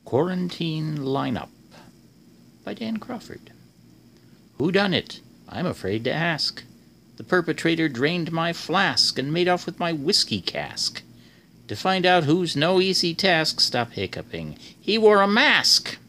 Quarantine Lineup by Dan Crawford. Who done it? I'm afraid to ask. The perpetrator drained my flask and made off with my whiskey cask. To find out who's no easy task, stop hiccuping. He wore a mask!